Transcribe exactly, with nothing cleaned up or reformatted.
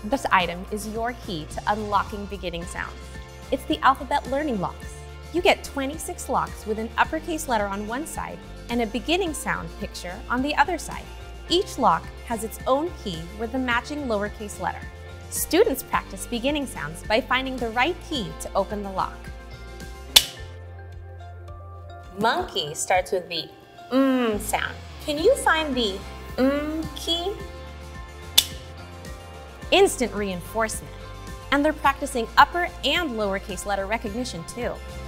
This item is your key to unlocking beginning sounds. It's the alphabet learning locks. You get twenty-six locks with an uppercase letter on one side and a beginning sound picture on the other side. Each lock has its own key with a matching lowercase letter. Students practice beginning sounds by finding the right key to open the lock. Monkey starts with the mm sound. Can you find the mm key? Instant reinforcement. And they're practicing upper and lowercase letter recognition too.